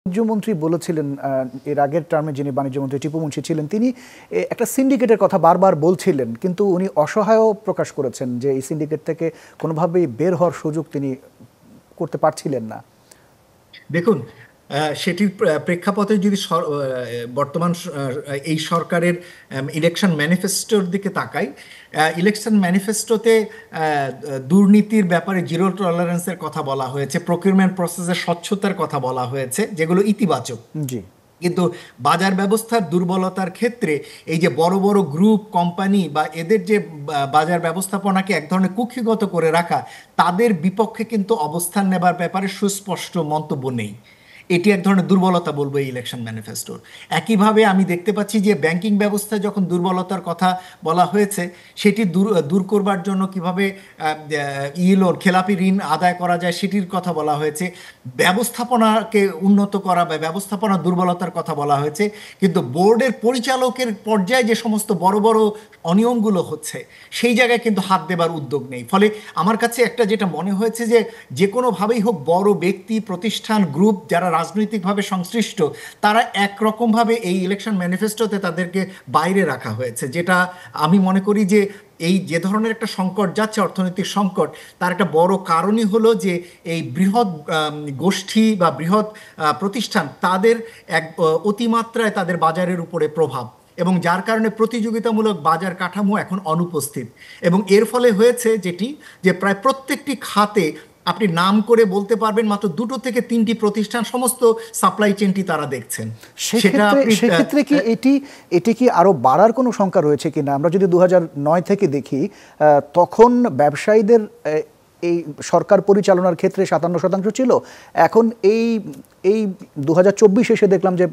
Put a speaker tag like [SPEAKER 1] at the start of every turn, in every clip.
[SPEAKER 1] বাণিজ্যমন্ত্রী বলেছিলেন, এর আগের টার্মে যিনি বাণিজ্যমন্ত্রী টিপু মুন্সি ছিলেন, তিনি একটা সিন্ডিকেটের কথা বারবার বলছিলেন, কিন্তু উনি অসহায়ও প্রকাশ করেছেন যে এই সিন্ডিকেট থেকে কোনোভাবেই বের হওয়ার সুযোগ তিনি করতে পারছিলেন না।
[SPEAKER 2] দেখুন, সেটির প্রেক্ষাপটে যদি বর্তমান এই সরকারের ইলেকশন ম্যানিফেস্টোর দিকে তাকাই, ইলেকশন ম্যানিফেস্টোতে দুর্নীতির ব্যাপারে জিরো টলারেন্সের কথা বলা হয়েছে, প্রকিউরমেন্ট প্রসেসের স্বচ্ছতার কথা বলা হয়েছে, যেগুলো ইতিবাচক।
[SPEAKER 1] জি।
[SPEAKER 2] কিন্তু বাজার ব্যবস্থার দুর্বলতার ক্ষেত্রে এই যে বড় বড় গ্রুপ কোম্পানি বা এদের যে বাজার ব্যবস্থাপনাকে এক ধরনের কুক্ষিগত করে রাখা, তাদের বিপক্ষে কিন্তু অবস্থান নেবার ব্যাপারে সুস্পষ্ট মন্তব্য নেই। এটি এক ধরনের দুর্বলতা বলবো এই ইলেকশন ম্যানিফেস্টোর। একইভাবে আমি দেখতে পাচ্ছি যে ব্যাংকিং ব্যবস্থায় যখন দুর্বলতার কথা বলা হয়েছে, সেটি দূর করবার জন্য কিভাবে লোন, খেলাপি ঋণ আদায় করা যায় সেটির কথা বলা হয়েছে, ব্যবস্থাপনাকে উন্নত করা বা ব্যবস্থাপনার দুর্বলতার কথা বলা হয়েছে। কিন্তু বোর্ডের পরিচালকের পর্যায়ে যে সমস্ত বড় বড় অনিয়মগুলো হচ্ছে, সেই জায়গায় কিন্তু হাত দেবার উদ্যোগ নেই। ফলে আমার কাছে একটা যেটা মনে হয়েছে যে কোনোভাবেই হোক বড় ব্যক্তি, প্রতিষ্ঠান, গ্রুপ যারা রাজনৈতিকভাবে সংশ্লিষ্ট, তারা একরকমভাবে এই ইলেকশন ম্যানিফেস্টোতে তাদেরকে বাইরে রাখা হয়েছে, যেটা আমি মনে করি যে এই যে ধরনের একটা সংকট যাচ্ছে, অর্থনৈতিক সংকট, তার একটা বড় কারণই হলো যে এই বৃহৎ গোষ্ঠী বা বৃহৎ প্রতিষ্ঠান, তাদের এক অতিমাত্রায় তাদের বাজারের উপরে প্রভাব, এবং যার কারণে প্রতিযোগিতামূলক বাজার কাঠামো এখন অনুপস্থিত। এবং এর ফলে হয়েছে যেটি, যে প্রায় প্রত্যেকটি খাতে আপনি নাম করে বলতে পারবেন মাত্র 2 থেকে 3টি প্রতিষ্ঠান সমস্ত সাপ্লাই চেনটি তারা দেখছেন।
[SPEAKER 1] সেক্ষেত্রে কি এটি কি আরো বাড়ার কোনো শঙ্কা রয়েছে কিনা? আমরা যদি 2009 থেকে দেখি, তখন ব্যবসায়ীদের এই সরকার পরিচালনার ক্ষেত্রে 57% ছিল। এখন এই 2024 এসে দেখলাম যে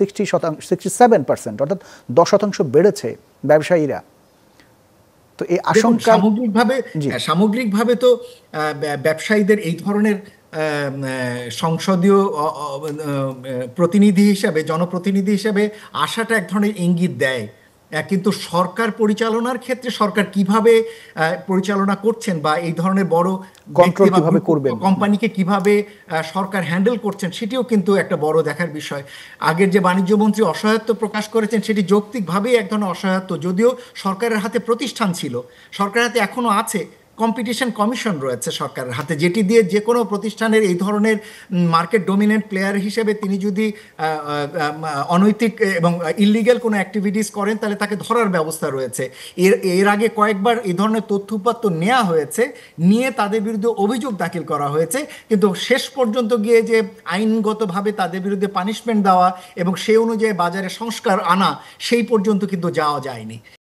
[SPEAKER 1] 67%, অর্থাৎ 10% বেড়েছে ব্যবসায়ীরা। তো এই আশঙ্কা
[SPEAKER 2] সামগ্রিকভাবে তো ব্যবসায়ীদের এই ধরনের সংসদীয় প্রতিনিধি হিসাবে, জনপ্রতিনিধি হিসাবে আসাটা এক ধরনের ইঙ্গিত দেয়। কিন্তু সরকার পরিচালনার ক্ষেত্রে সরকার কিভাবে পরিচালনা করছেন বা এই ধরনের বড়
[SPEAKER 1] কন্ট্রোল কিভাবে করবেন,
[SPEAKER 2] কোম্পানিকে কিভাবে সরকার হ্যান্ডেল করছেন, সেটিও কিন্তু একটা বড় দেখার বিষয়। আগের যে বাণিজ্যমন্ত্রী অসহায়ত্ব প্রকাশ করেছেন, সেটি যৌক্তিকভাবেই এক ধরনের অসহায়ত্ব। যদিও সরকারের হাতে প্রতিষ্ঠান ছিল, সরকারের হাতে এখনও আছে কম্পিটিশন কমিশন রয়েছে সরকারের হাতে, যেটি দিয়ে যে কোনো প্রতিষ্ঠানের এই ধরনের মার্কেট ডমিনেন্ট প্লেয়ার হিসেবে তিনি যদি অনৈতিক এবং ইলিগ্যাল কোনো অ্যাক্টিভিটিস করেন, তাহলে তাকে ধরার ব্যবস্থা রয়েছে। এর আগে কয়েকবার এই ধরনের তথ্যউপাত্ত নেওয়া হয়েছে, নিয়ে তাদের বিরুদ্ধে অভিযোগ দাখিল করা হয়েছে, কিন্তু শেষ পর্যন্ত গিয়ে যে আইনগতভাবে তাদের বিরুদ্ধে পানিশমেন্ট দেওয়া এবং সেই অনুযায়ী বাজারে সংস্কার আনা, সেই পর্যন্ত কিন্তু যাওয়া যায়নি।